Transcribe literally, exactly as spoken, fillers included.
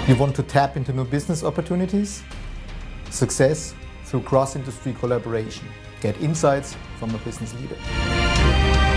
You want to tap into new business opportunities? Success through cross-industry collaboration. Get insights from a business leader.